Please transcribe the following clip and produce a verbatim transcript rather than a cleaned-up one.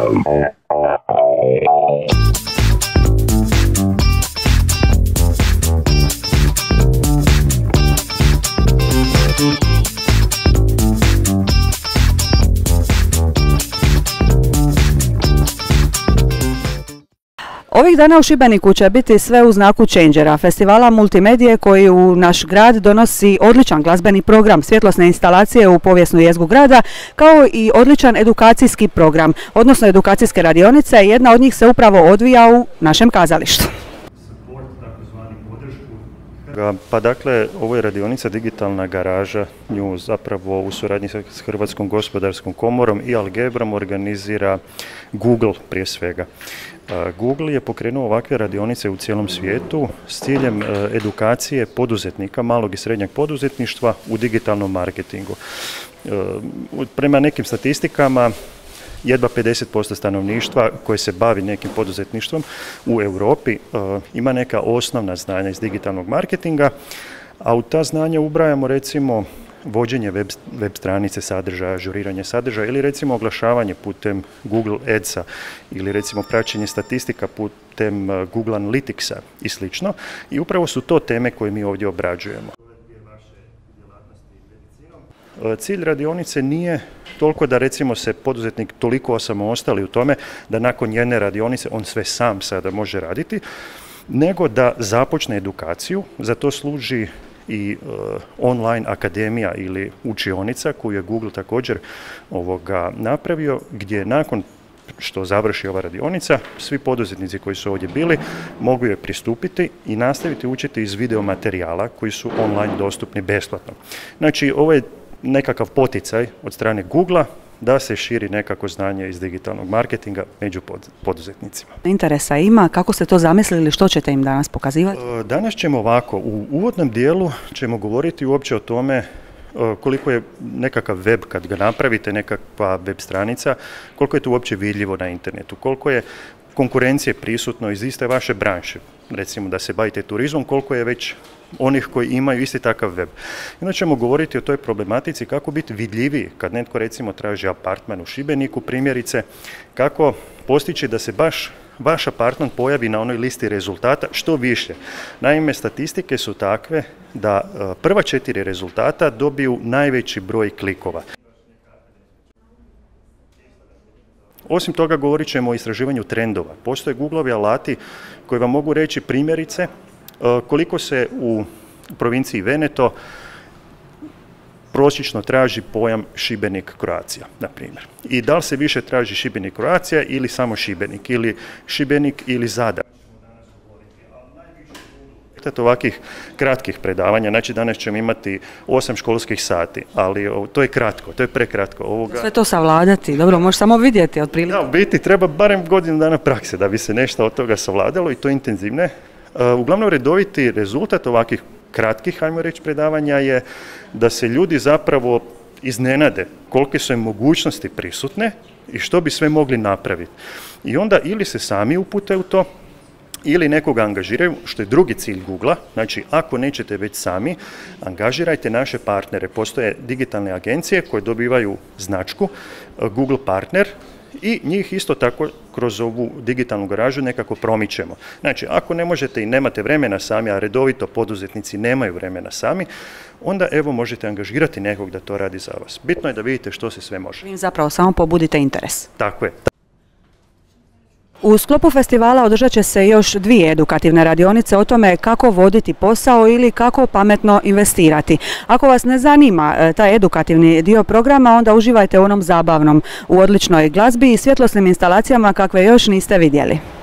Ovih dana u Šibeniku će biti sve u znaku Changera, festivala multimedije koji u naš grad donosi odličan glazbeni program, svjetlosne instalacije u povijesnu jezgru grada, kao i odličan edukacijski program, odnosno edukacijske radionice. Jedna od njih se upravo odvija u našem kazalištu. Pa dakle, ovo je radionica Digitalna garaža, nju zapravo u suradnji s Hrvatskom gospodarskom komorom i Algebrom organizira Google prije svega. Google je pokrenuo ovakve radionice u cijelom svijetu s ciljem edukacije poduzetnika, malog i srednjeg poduzetništva u digitalnom marketingu. Prema nekim statistikama, jedva pedeset posto stanovništva koje se bavi nekim poduzetništvom u Europi ima neka osnovna znanja iz digitalnog marketinga, a u ta znanja ubrajamo recimo vođenje web, web stranice sadržaja, ažuriranje sadržaja ili recimo oglašavanje putem Google Adsa ili recimo praćenje statistika putem Google Analyticsa i slično. I upravo su to teme koje mi ovdje obrađujemo. Cilj radionice nije toliko da recimo se poduzetnik toliko osamostali u tome da nakon jedne radionice on sve sam sada može raditi, nego da započne edukaciju. Za to služi i uh, online akademija ili učionica koju je Google također ovoga napravio, gdje nakon što završi ova radionica, svi poduzetnici koji su ovdje bili mogu je pristupiti i nastaviti učiti iz video materijala koji su online dostupni besplatno. Znači, ovo je nekakav poticaj od strane Googlea da se širi nekako znanje iz digitalnog marketinga među poduzetnicima. Interesa ima, kako ste to zamislili, što ćete im danas pokazivati? Danas ćemo ovako, u uvodnom dijelu ćemo govoriti uopće o tome koliko je nekakav web, kad ga napravite, nekakva web stranica, koliko je to uopće vidljivo na internetu, koliko je konkurencije prisutno iz iste vaše branše, recimo da se bavite turizmom, koliko je već onih koji imaju isti takav web. Onda ćemo govoriti o toj problematici kako biti vidljiviji kad netko recimo traži apartman u Šibeniku, primjerice, kako postići da se baš vaš apartman pojavi na onoj listi rezultata što više. Naime, statistike su takve da prva četiri rezultata dobiju najveći broj klikova. Osim toga, govorit ćemo o istraživanju trendova. Postoje Googleovi alati koji vam mogu reći primjerice koliko se u provinciji Veneto prosječno traži pojam Šibenik Croatia, na primjer. I da li se više traži Šibenik Croatia ili samo Šibenik, ili Šibenik ili Zadar. Ovakvih kratkih predavanja, znači danas ćemo imati osam školskih sati, ali to je kratko, to je prekratko. Ovoga... Sve to savladati, dobro, možeš samo vidjeti otprilike. Da, u biti treba barem godinu dana prakse da bi se nešto od toga savladalo i to intenzivne. Uglavnom, redoviti rezultat ovakvih kratkih, ajmo reći, predavanja je da se ljudi zapravo iznenade kolike su im mogućnosti prisutne i što bi sve mogli napraviti. I onda ili se sami upute u to, ili nekoga angažiraju, što je drugi cilj Googlea. Znači, ako nećete već sami, angažirajte naše partnere. Postoje digitalne agencije koje dobivaju značku Google Partner i njih isto tako kroz ovu digitalnu garažu nekako promičemo. Znači, ako ne možete i nemate vremena sami, a redovito poduzetnici nemaju vremena sami, onda evo možete angažirati nekog da to radi za vas. Bitno je da vidite što se sve može. Vi zapravo samo pobudite interes. Tako je. U sklopu festivala održat će se još dvije edukativne radionice o tome kako voditi posao ili kako pametno investirati. Ako vas ne zanima taj edukativni dio programa, onda uživajte u onom zabavnom, u odličnoj glazbi i svjetlosnim instalacijama kakve još niste vidjeli.